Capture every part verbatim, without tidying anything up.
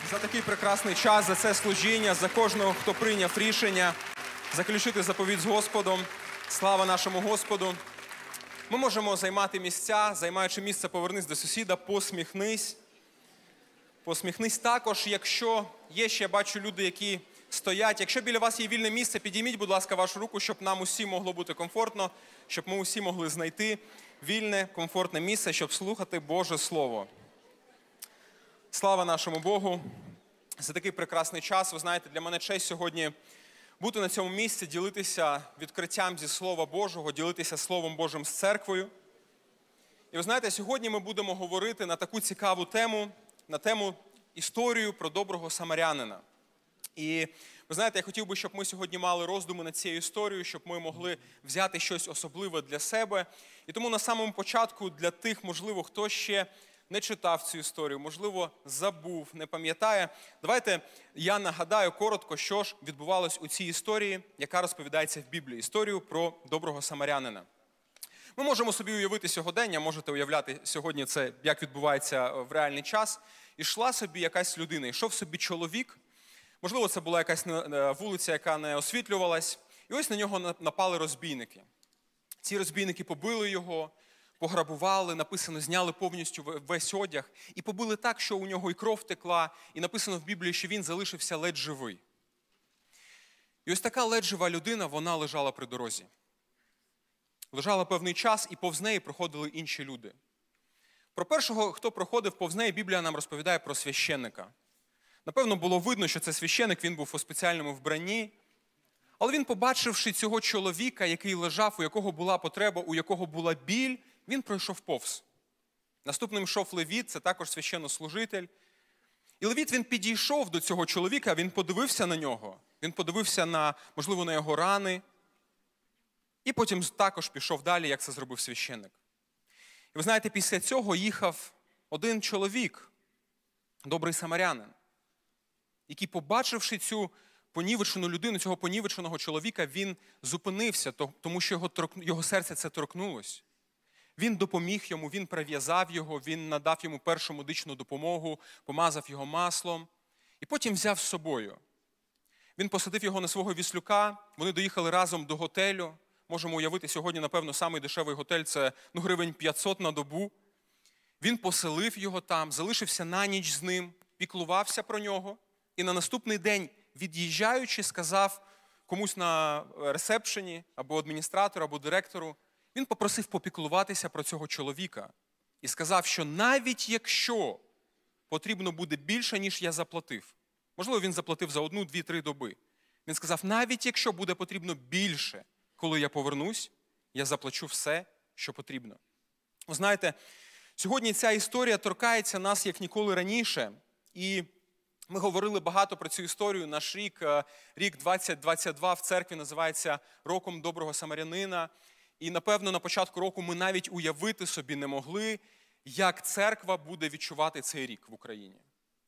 за такий прекрасний час, за це служіння, за кожного, хто прийняв рішення заключити заповідь з Господом. Слава нашому Господу! Ми можемо займати місця, займаючи місце, повернись до сусіда, посміхнись. Посміхнись також, якщо є ще, бачу, люди, які стоять. Якщо біля вас є вільне місце, підійміть, будь ласка, вашу руку, щоб нам усім могло бути комфортно, щоб ми усі могли знайти вільне, комфортне місце, щоб слухати Боже Слово. Слава нашому Богу за такий прекрасний час. Ви знаєте, для мене честь сьогодні бути на цьому місці, ділитися відкриттям зі Слова Божого, ділитися Словом Божим з церквою. І ви знаєте, сьогодні ми будемо говорити на таку цікаву тему, на тему історію про доброго самарянина. І ви знаєте, я хотів би, щоб ми сьогодні мали роздуми над цією історією, щоб ми могли взяти щось особливе для себе. І тому на самому початку для тих, можливо, хто ще не читав цю історію, можливо, забув, не пам'ятає. Давайте я нагадаю коротко, що ж відбувалось у цій історії, яка розповідається в Біблії. Історію про доброго самарянина. Ми можемо собі уявити сьогодення, можете уявляти сьогодні це, як відбувається в реальний час. Ішла собі якась людина, йшов собі чоловік, можливо, це була якась вулиця, яка не освітлювалась, і ось на нього напали розбійники. Ці розбійники побили його, пограбували, написано, зняли повністю весь одяг, і побили так, що у нього і кров текла, і написано в Біблії, що він залишився ледь живий. І ось така ледь жива людина, вона лежала при дорозі. Лежала певний час, і повз неї проходили інші люди. Про першого, хто проходив повз неї, Біблія нам розповідає про священника. Напевно, було видно, що це священик, він був у спеціальному вбранні. Але він, побачивши цього чоловіка, який лежав, у якого була потреба, у якого була біль, він пройшов повз. Наступним йшов левіт, це також священнослужитель. І левіт, він підійшов до цього чоловіка, він подивився на нього, він подивився, на, можливо, на його рани. І потім також пішов далі, як це зробив священник. І ви знаєте, після цього їхав один чоловік, добрий самарянин, який, побачивши цю понівечену людину, цього понівеченого чоловіка, він зупинився, тому що його, його серце це торкнулось. Він допоміг йому, він прив'язав його, він надав йому першу медичну допомогу, помазав його маслом і потім взяв з собою. Він посадив його на свого віслюка, вони доїхали разом до готелю. Можемо уявити, сьогодні, напевно, самий дешевий готель – це ну, гривень п'ятсот на добу. Він поселив його там, залишився на ніч з ним, піклувався про нього. І на наступний день, від'їжджаючи, сказав комусь на ресепшені, або адміністратору, або директору, він попросив попіклуватися про цього чоловіка. І сказав, що навіть якщо потрібно буде більше, ніж я заплатив, можливо, він заплатив за одну, дві, три доби. Він сказав, навіть якщо буде потрібно більше, коли я повернусь, я заплачу все, що потрібно. Ви знаєте, сьогодні ця історія торкається нас, як ніколи раніше. І ми говорили багато про цю історію. Наш рік, рік двадцять двадцять два в церкві називається «Роком доброго самарянина». І, напевно, на початку року ми навіть уявити собі не могли, як церква буде відчувати цей рік в Україні.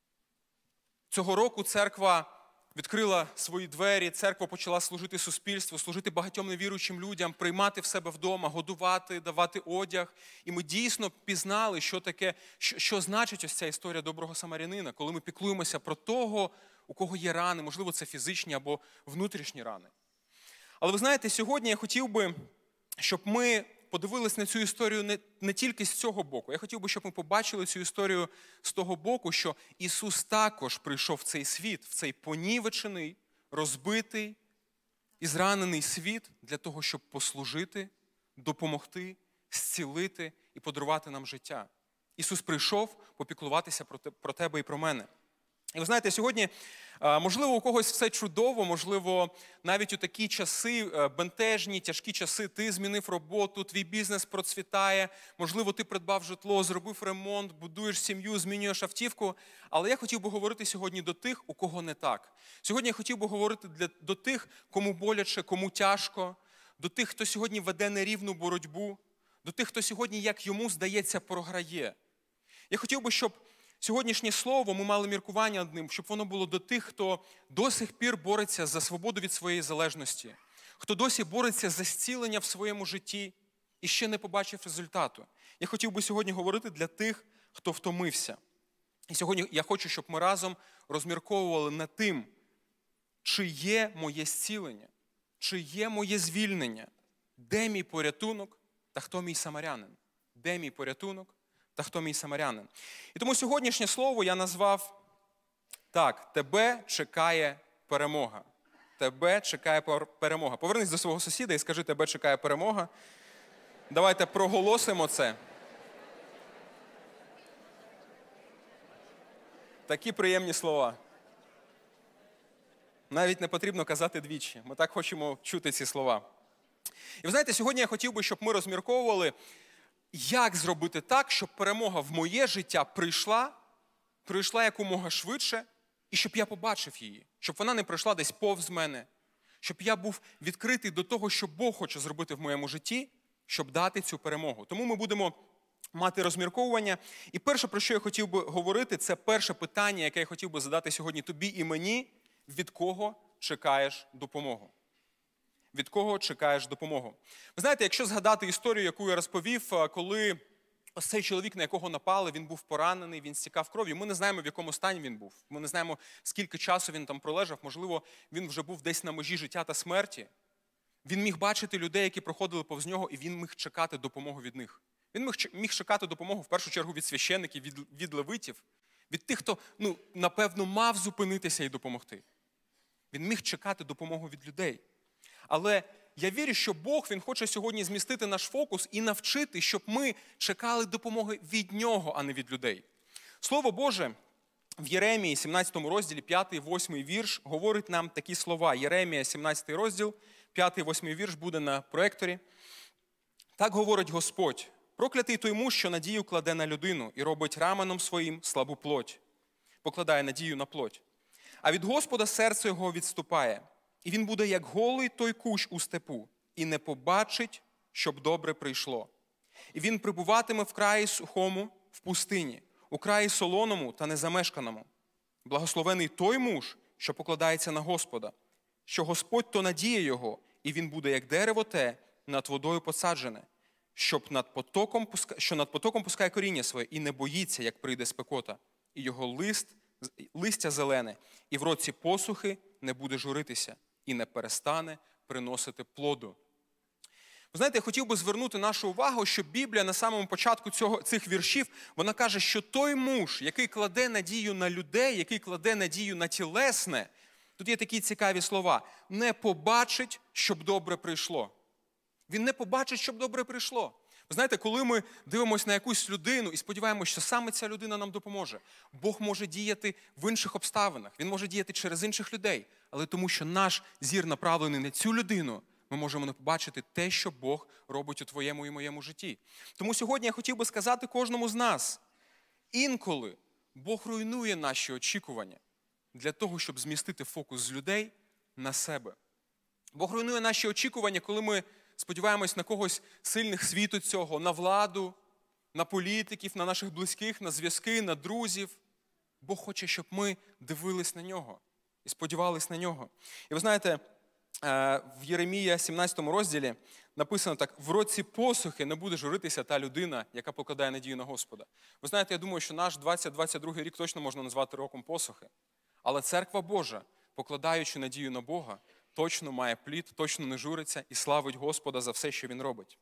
Цього року церква відкрила свої двері, церква почала служити суспільству, служити багатьом невіруючим людям, приймати в себе вдома, годувати, давати одяг. І ми дійсно пізнали, що таке, що, що значить ось ця історія доброго самарянина, коли ми піклуємося про того, у кого є рани, можливо, це фізичні або внутрішні рани. Але ви знаєте, сьогодні я хотів би, щоб ми подивились на цю історію не, не тільки з цього боку. Я хотів би, щоб ми побачили цю історію з того боку, що Ісус також прийшов в цей світ, в цей понівечений, розбитий і зранений світ для того, щоб послужити, допомогти, зцілити і подарувати нам життя. Ісус прийшов попіклуватися про, те, про тебе і про мене. І ви знаєте, сьогодні, можливо, у когось все чудово, можливо, навіть у такі часи, бентежні, тяжкі часи, ти змінив роботу, твій бізнес процвітає, можливо, ти придбав житло, зробив ремонт, будуєш сім'ю, змінюєш автівку. Але я хотів би говорити сьогодні до тих, у кого не так. Сьогодні я хотів би говорити для, до тих, кому боляче, кому тяжко, до тих, хто сьогодні веде нерівну боротьбу, до тих, хто сьогодні, як йому здається, програє. Я хотів би, щоб сьогоднішнє слово ми мали міркування над ним, щоб воно було до тих, хто до сих пір бореться за свободу від своєї залежності, хто досі бореться за зцілення в своєму житті і ще не побачив результату. Я хотів би сьогодні говорити для тих, хто втомився. І сьогодні я хочу, щоб ми разом розмірковували над тим, чи є моє зцілення, чи є моє звільнення, де мій порятунок та хто мій самарянин. Де мій порятунок та хто мій самарянин. І тому сьогоднішнє слово я назвав так: тебе чекає перемога. Тебе чекає перемога. Повернись до свого сусіда і скажи: тебе чекає перемога. Давайте проголосимо це. Такі приємні слова. Навіть не потрібно казати двічі. Ми так хочемо чути ці слова. І ви знаєте, сьогодні я хотів би, щоб ми розмірковували, як зробити так, щоб перемога в моє життя прийшла, прийшла якомога швидше, і щоб я побачив її. Щоб вона не пройшла десь повз мене. Щоб я був відкритий до того, що Бог хоче зробити в моєму житті, щоб дати цю перемогу. Тому ми будемо мати розмірковування. І перше, про що я хотів би говорити, це перше питання, яке я хотів би задати сьогодні тобі і мені: від кого чекаєш допомогу? Від кого чекаєш допомогу? Ви знаєте, якщо згадати історію, яку я розповів, коли ось цей чоловік, на якого напали, він був поранений, він стікав кров'ю. Ми не знаємо, в якому стані він був. Ми не знаємо, скільки часу він там пролежав. Можливо, він вже був десь на межі життя та смерті. Він міг бачити людей, які проходили повз нього, і він міг чекати допомогу від них. Він міг чекати допомогу, в першу чергу, від священиків, від, від левитів, від тих, хто, ну, напевно, мав зупинитися і допомогти. Він міг чекати допомогу від людей. Але я вірю, що Бог, Він хоче сьогодні змістити наш фокус і навчити, щоб ми чекали допомоги від Нього, а не від людей. Слово Боже в Єремії, сімнадцятому розділі, п'ятий, восьмий вірш, говорить нам такі слова. Єремія, сімнадцятий розділ, п'ятий, восьмий вірш буде на проекторі. Так говорить Господь: проклятий той муж, що надію кладе на людину і робить раменом своїм слабу плоть, покладає надію на плоть. А від Господа серце його відступає. І він буде, як голий той кущ у степу, і не побачить, щоб добре прийшло. І він прибуватиме в краї сухому, в пустині, у краї солоному та незамешканому. Благословений той муж, що покладається на Господа, що Господь то надіє його, і він буде, як дерево те, над водою посаджене, щоб над потоком, що над потоком пускає коріння своє, і не боїться, як прийде спекота. І його лист, листя зелене, і в році посухи не буде журитися, і не перестане приносити плоду. Ви знаєте, я хотів би звернути нашу увагу, що Біблія на самому початку цього, цих віршів, вона каже, що той муж, який кладе надію на людей, який кладе надію на тілесне, тут є такі цікаві слова, не побачить, щоб добре прийшло. Він не побачить, щоб добре прийшло. Ви знаєте, коли ми дивимося на якусь людину і сподіваємося, що саме ця людина нам допоможе, Бог може діяти в інших обставинах, Він може діяти через інших людей. Але тому, що наш зір направлений на цю людину, ми можемо не побачити те, що Бог робить у твоєму і моєму житті. Тому сьогодні я хотів би сказати кожному з нас: інколи Бог руйнує наші очікування для того, щоб змістити фокус з людей на себе. Бог руйнує наші очікування, коли ми сподіваємось на когось сильних світу цього, на владу, на політиків, на наших близьких, на зв'язки, на друзів. Бог хоче, щоб ми дивились на нього і сподівались на нього. І ви знаєте, в Єремія, сімнадцятому розділі написано так: в році посухи не буде журитися та людина, яка покладає надію на Господа. Ви знаєте, я думаю, що наш двадцять двадцять другий рік точно можна назвати роком посухи. Але Церква Божа, покладаючи надію на Бога, точно має плід, точно не журиться і славить Господа за все, що Він робить.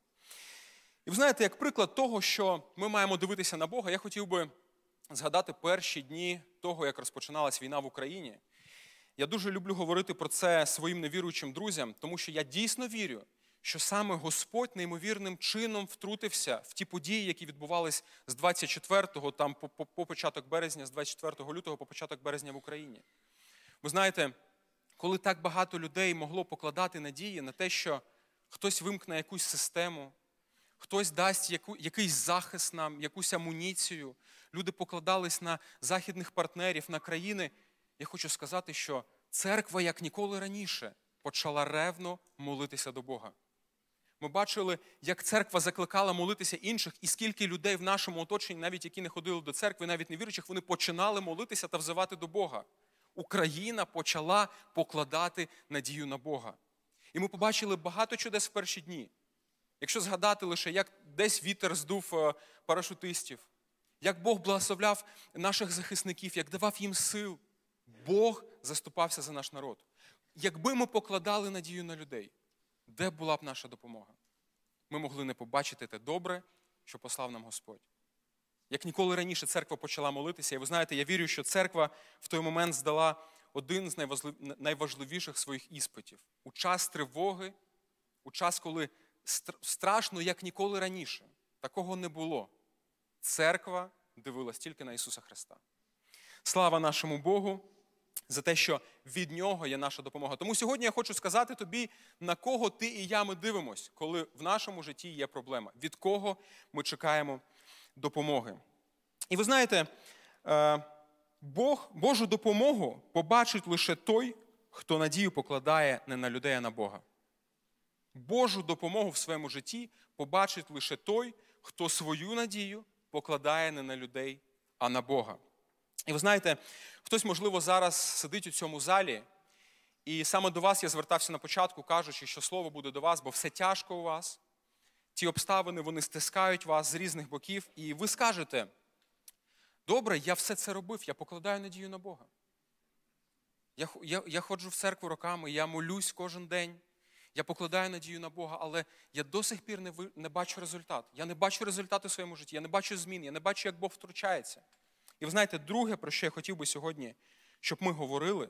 І ви знаєте, як приклад того, що ми маємо дивитися на Бога, я хотів би згадати перші дні того, як розпочиналась війна в Україні. Я дуже люблю говорити про це своїм невіруючим друзям, тому що я дійсно вірю, що саме Господь неймовірним чином втрутився в ті події, які відбувались з двадцять четвертого, там по, по, по початок березня, з двадцять четвертого лютого по початок березня в Україні. Ви знаєте, коли так багато людей могло покладати надії на те, що хтось вимкне якусь систему, хтось дасть яку, якийсь захист нам, якусь амуніцію, люди покладались на західних партнерів, на країни, я хочу сказати, що церква, як ніколи раніше, почала ревно молитися до Бога. Ми бачили, як церква закликала молитися інших, і скільки людей в нашому оточенні, навіть які не ходили до церкви, навіть не віруючих, вони починали молитися та взивати до Бога. Україна почала покладати надію на Бога. І ми побачили багато чудес в перші дні. Якщо згадати лише, як десь вітер здув парашутистів, як Бог благословляв наших захисників, як давав їм сил. Бог заступався за наш народ. Якби ми покладали надію на людей, де була б наша допомога? Ми могли не побачити те добре, що послав нам Господь. Як ніколи раніше церква почала молитися, і ви знаєте, я вірю, що церква в той момент здала один з найважливіших своїх іспитів. У час тривоги, у час, коли страшно, як ніколи раніше, такого не було. Церква дивилась тільки на Ісуса Христа. Слава нашому Богу за те, що від Нього є наша допомога. Тому сьогодні я хочу сказати тобі, на кого ти і я ми дивимось, коли в нашому житті є проблема. Від кого ми чекаємо допомоги. І ви знаєте, Бог, Божу допомогу побачить лише той, хто надію покладає не на людей, а на Бога. Божу допомогу в своєму житті побачить лише той, хто свою надію покладає не на людей, а на Бога. І ви знаєте, хтось, можливо, зараз сидить у цьому залі, і саме до вас я звертався на початку, кажучи, що слово буде до вас, бо все тяжко у вас. Ті обставини, вони стискають вас з різних боків, і ви скажете: добре, я все це робив, я покладаю надію на Бога. Я, я, я ходжу в церкву роками, я молюсь кожен день, я покладаю надію на Бога, але я до сих пір не, ви, не бачу результат. Я не бачу результату в своєму житті, я не бачу змін, я не бачу, як Бог втручається. І ви знаєте, друге, про що я хотів би сьогодні, щоб ми говорили,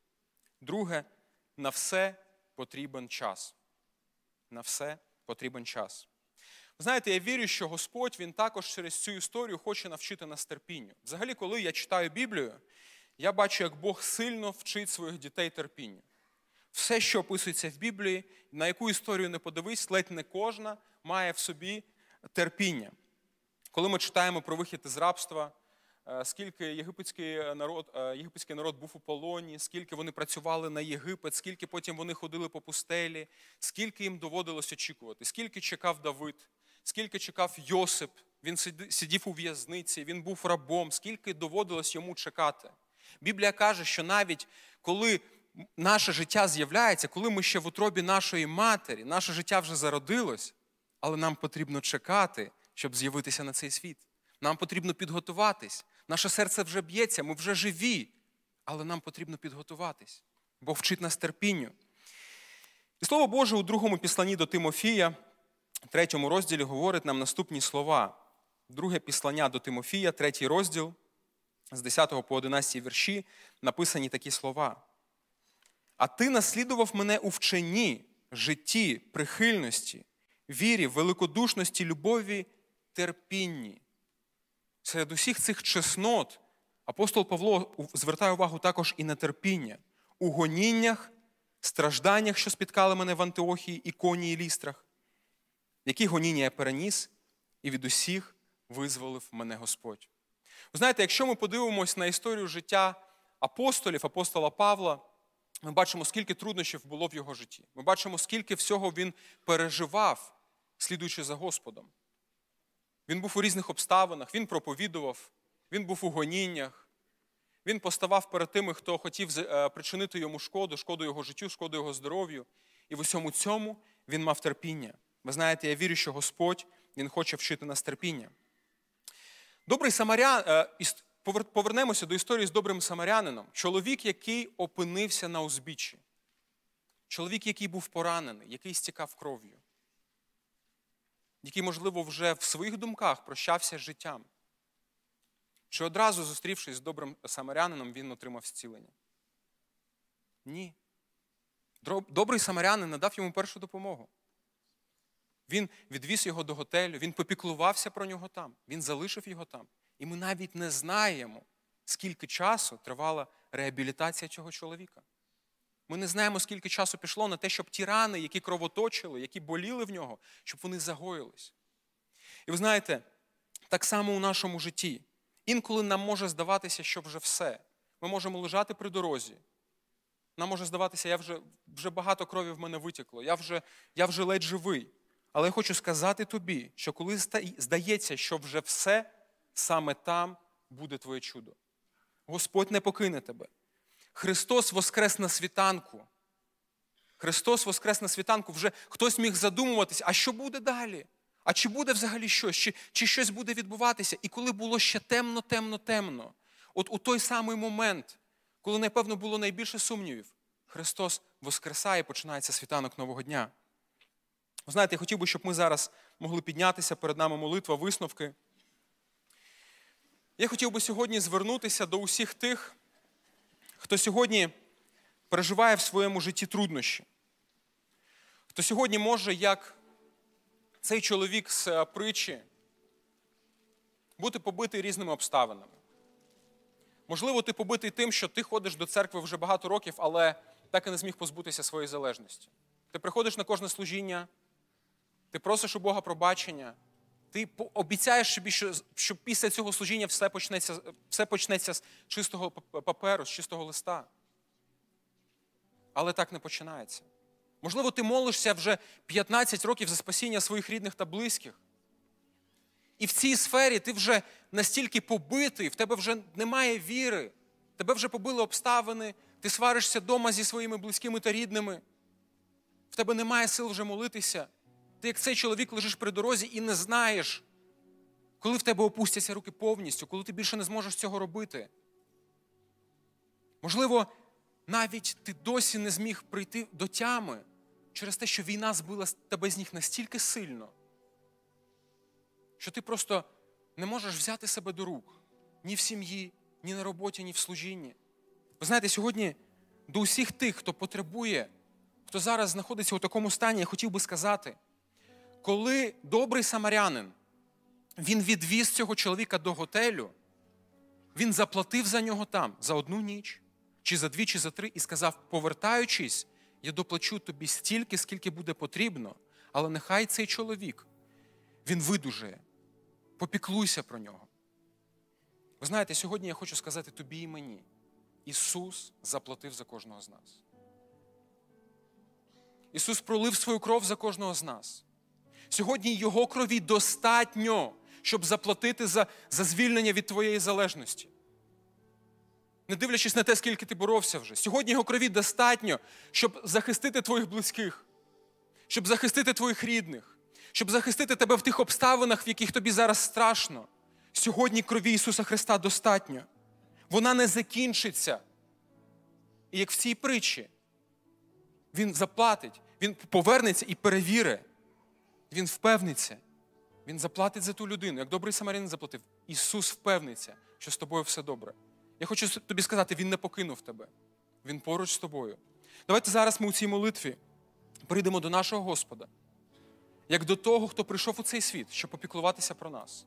друге, на все потрібен час. На все потрібен час. Ви знаєте, я вірю, що Господь, Він також через цю історію хоче навчити нас терпінню. Взагалі, коли я читаю Біблію, я бачу, як Бог сильно вчить своїх дітей терпінню. Все, що описується в Біблії, на яку історію не подивись, ледь не кожна має в собі терпіння. Коли ми читаємо про вихід із рабства, скільки єгипетський народ, єгипетський народ був у полоні, скільки вони працювали на Єгипет, скільки потім вони ходили по пустелі, скільки їм доводилось очікувати, скільки чекав Давид, скільки чекав Йосип, він сидів у в'язниці, він був рабом, скільки доводилось йому чекати. Біблія каже, що навіть коли наше життя з'являється, коли ми ще в утробі нашої матері, наше життя вже зародилось, але нам потрібно чекати, щоб з'явитися на цей світ. Нам потрібно підготуватись. Наше серце вже б'ється, ми вже живі, але нам потрібно підготуватись. Бог вчить нас терпінню. І Слово Боже у другому післанні до Тимофія, третьому розділі, говорить нам наступні слова. Друге післання до Тимофія, третій розділ, з десятого по одинадцятий вірші, написані такі слова. «А ти наслідував мене у вченні, житті, прихильності, вірі, великодушності, любові, терпінні». Серед усіх цих чеснот апостол Павло звертає увагу також і на терпіння. У гоніннях, стражданнях, що спіткали мене в Антиохії, Іконії і Лістрах, які гоніння я переніс, і від усіх визволив мене Господь. Ви знаєте, якщо ми подивимось на історію життя апостолів, апостола Павла, ми бачимо, скільки труднощів було в його житті. Ми бачимо, скільки всього він переживав, слідуючи за Господом. Він був у різних обставинах, він проповідував, він був у гоніннях, він поставав перед тими, хто хотів причинити йому шкоду, шкоду його життю, шкоду його здоров'ю. І в усьому цьому він мав терпіння. Ви знаєте, я вірю, що Господь, Він хоче вчити нас терпіння. Добрий самарян, повернемося до історії з добрим самарянином. Чоловік, який опинився на узбіччі. Чоловік, який був поранений, який стікав кров'ю. Який, можливо, вже в своїх думках прощався з життям. Чи одразу, зустрівшись з добрим самарянином, він отримав зцілення? Ні. Добрий самарянин надав йому першу допомогу. Він відвіз його до готелю, він попіклувався про нього там, він залишив його там. І ми навіть не знаємо, скільки часу тривала реабілітація цього чоловіка. Ми не знаємо, скільки часу пішло на те, щоб ті рани, які кровоточили, які боліли в нього, щоб вони загоїлись. І ви знаєте, так само у нашому житті. Інколи нам може здаватися, що вже все. Ми можемо лежати при дорозі. Нам може здаватися, я вже, вже багато крові в мене витекло, я вже, я вже ледь живий. Але я хочу сказати тобі, що коли здається, що вже все, саме там буде твоє чудо. Господь не покине тебе. Христос воскрес на світанку. Христос воскрес на світанку. Вже хтось міг задумуватись, а що буде далі? А чи буде взагалі щось? Чи, чи щось буде відбуватися? І коли було ще темно, темно, темно, от у той самий момент, коли, напевно, було найбільше сумнівів, Христос воскресає, починається світанок нового дня. Ви знаєте, я хотів би, щоб ми зараз могли піднятися, перед нами молитва, висновки. Я хотів би сьогодні звернутися до усіх тих, хто сьогодні переживає в своєму житті труднощі. Хто сьогодні може, як цей чоловік з притчі, бути побитий різними обставинами. Можливо, ти побитий тим, що ти ходиш до церкви вже багато років, але так і не зміг позбутися своєї залежності. Ти приходиш на кожне служіння, ти просиш у Бога пробачення, ти обіцяєш собі, що, що після цього служіння все почнеться, все почнеться з чистого паперу, з чистого листа. Але так не починається. Можливо, ти молишся вже п'ятнадцять років за спасіння своїх рідних та близьких. І в цій сфері ти вже настільки побитий, в тебе вже немає віри, тебе вже побили обставини, ти сваришся вдома зі своїми близькими та рідними, в тебе немає сил вже молитися. Ти як цей чоловік лежиш при дорозі і не знаєш, коли в тебе опустяться руки повністю, коли ти більше не зможеш цього робити. Можливо, навіть ти досі не зміг прийти до тями через те, що війна збила тебе з ніг настільки сильно, що ти просто не можеш взяти себе до рук ні в сім'ї, ні на роботі, ні в служінні. Ви знаєте, сьогодні до усіх тих, хто потребує, хто зараз знаходиться у такому стані, я хотів би сказати, коли добрий самарянин, він відвіз цього чоловіка до готелю, він заплатив за нього там за одну ніч, чи за дві, чи за три, і сказав, повертаючись, я доплачу тобі стільки, скільки буде потрібно, але нехай цей чоловік, він видужає, попіклуйся про нього. Ви знаєте, сьогодні я хочу сказати тобі і мені, Ісус заплатив за кожного з нас. Ісус пролив свою кров за кожного з нас. Сьогодні Його крові достатньо, щоб заплатити за, за звільнення від твоєї залежності. Не дивлячись на те, скільки ти боровся вже. Сьогодні Його крові достатньо, щоб захистити твоїх близьких, щоб захистити твоїх рідних, щоб захистити тебе в тих обставинах, в яких тобі зараз страшно. Сьогодні крові Ісуса Христа достатньо. Вона не закінчиться. І як в цій притчі, Він заплатить, Він повернеться і перевірить. Він впевниться. Він заплатить за ту людину. Як добрий самарянин заплатив, Ісус впевниться, що з тобою все добре. Я хочу тобі сказати, Він не покинув тебе. Він поруч з тобою. Давайте зараз ми у цій молитві прийдемо до нашого Господа, як до того, хто прийшов у цей світ, щоб попіклуватися про нас,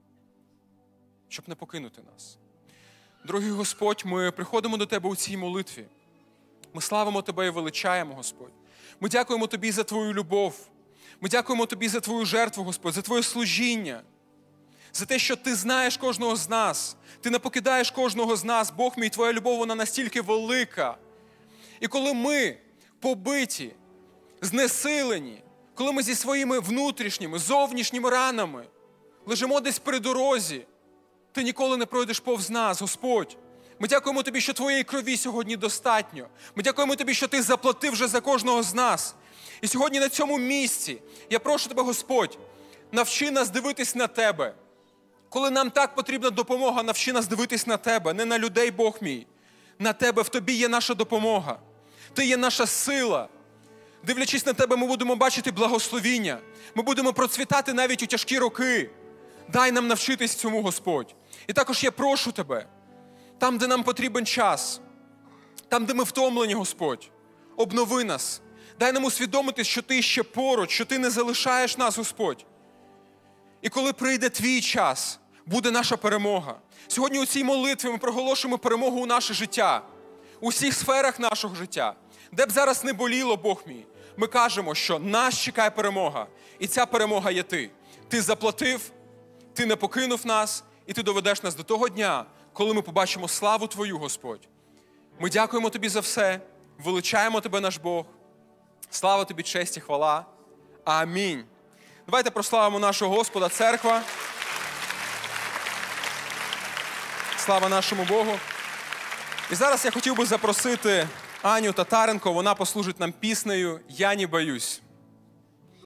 щоб не покинути нас. Дорогий Господь, ми приходимо до Тебе у цій молитві. Ми славимо Тебе і величаємо, Господь. Ми дякуємо Тобі за Твою любов. Ми дякуємо Тобі за Твою жертву, Господь, за Твоє служіння, за те, що Ти знаєш кожного з нас. Ти не покидаєш кожного з нас. Бог мій, Твоя любов, вона настільки велика. І коли ми побиті, знесилені, коли ми зі своїми внутрішніми, зовнішніми ранами лежимо десь при дорозі, Ти ніколи не пройдеш повз нас, Господь. Ми дякуємо Тобі, що Твоєї крові сьогодні достатньо. Ми дякуємо Тобі, що Ти заплатив вже за кожного з нас. І сьогодні на цьому місці я прошу Тебе, Господь, навчи нас дивитись на Тебе. Коли нам так потрібна допомога, навчи нас дивитись на Тебе, не на людей, Бог мій. На Тебе, в Тобі є наша допомога. Ти є наша сила. Дивлячись на Тебе, ми будемо бачити благословіння. Ми будемо процвітати навіть у тяжкі роки. Дай нам навчитись цьому, Господь. І також я прошу Тебе, там, де нам потрібен час, там, де ми втомлені, Господь, обнови нас. Дай нам усвідомити, що Ти ще поруч, що Ти не залишаєш нас, Господь. І коли прийде Твій час, буде наша перемога. Сьогодні у цій молитві ми проголошуємо перемогу у наше життя, у всіх сферах нашого життя. Де б зараз не боліло, Бог мій, ми кажемо, що нас чекає перемога. І ця перемога є Ти. Ти заплатив, Ти не покинув нас, і Ти доведеш нас до того дня, коли ми побачимо славу Твою, Господь. Ми дякуємо Тобі за все, величаємо Тебе, наш Бог. Слава Тобі, честь і хвала. Амінь. Давайте прославимо нашого Господа, церква. Слава нашому Богу. І зараз я хотів би запросити Аню Татаренко, вона послужить нам піснею «Я не боюсь».